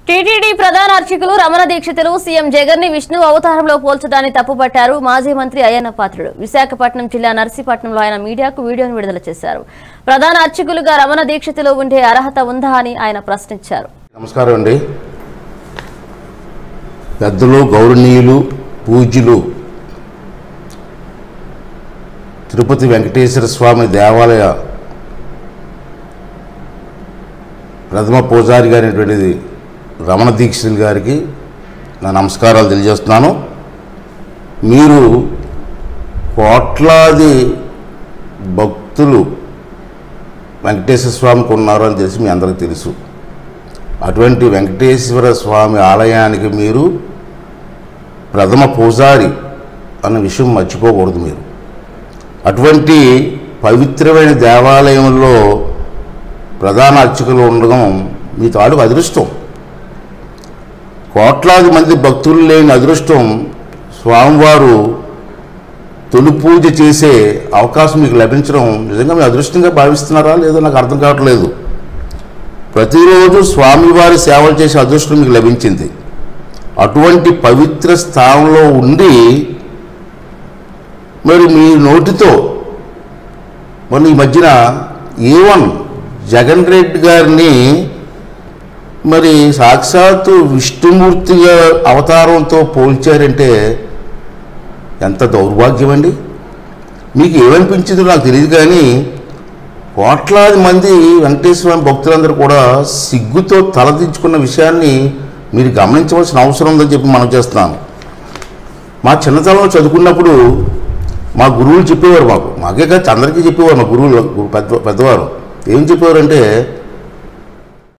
TTD ప్రధాన అర్చకులు Ramana Dikshitulu CM Jagan ని విష్ణు అవతారంలో పోల్చడాన్ని తప్పుపట్టారు. మాజీ మంత్రి అయ్యన్న పాత్రుడు విశాఖపట్నం జిల్లా నర్సీపట్నంలో ఆయన మీడియాకు వీడియోను విడుదల చేశారు. ప్రధాన అర్చకులుగా రమణ దీక్షితులు ఉండే అర్హత ఉందా అని ఆయన ప్రశ్నించారు. నమస్కారం అండి. పెద్దలు, గౌరవనీయులు, పూజ్యులు తిరుపతి వెంకటేశ్వర స్వామి దేవాలయ ప్రథమ పూజారి గారైనటువంటిది రమణ దీక్షితులు గారికి నా నమస్కారాలు తెలియజేస్తున్నాను. మీరు కోట్లాది భక్తులు వెంకటేశ్వర స్వామికి ఉన్నారు అని తెలిసి మీ అందరికీ తెలుసు. అటువంటి వెంకటేశ్వర స్వామి ఆలయానికి మీరు ప్రథమ పూజారి అన్న విషయం మర్చిపోకూడదు. మీరు అటువంటి పవిత్రమైన దేవాలయంలో ప్రధాన అర్చకులు ఉండడం మీ తాలూకు అదృష్టం. కోట్లాది మంది భక్తులు లేని అదృష్టం స్వామివారు తొలి పూజ చేసే అవకాశం మీకు లభించడం నిజంగా మీ అదృష్టంగా భావిస్తున్నారా లేదో నాకు అర్థం కావట్లేదు. ప్రతిరోజు స్వామివారి సేవలు చేసే అదృష్టం మీకు లభించింది. అటువంటి పవిత్ర స్థానంలో ఉండి మరి మీ నోటితో మరి ఈ మధ్యన A1 జగన్ రెడ్డి గారిని మరి సాక్షాత్తు విష్ణుమూర్తిగా అవతారంతో పోల్చారంటే ఎంత దౌర్భాగ్యం అండి. మీకు ఏమనిపించిందో నాకు తెలియదు, కానీ కోట్లాది మంది వెంకటేశ్వర భక్తులందరూ కూడా సిగ్గుతో తలదించుకున్న విషయాన్ని మీరు గమనించవలసిన అవసరం ఉందని చెప్పి మనం చేస్తున్నాను. మా చిన్నతనంలో చదువుకున్నప్పుడు మా గురువులు చెప్పేవారు, మాకే కాదు అందరికీ చెప్పేవారు. మా గురువులు పెద్దవారు ఏం చెప్పేవారంటే,